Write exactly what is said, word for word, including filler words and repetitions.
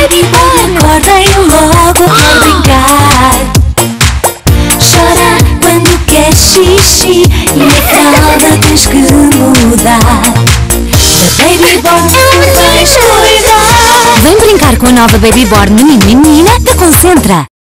baby boy, acordem logo para brincar. Chora quando quer xixi e a fralda tens que mudar. Da Baby Born vais cuidar. Vem brincar com a nova Baby Born, menino e menina da Concentra.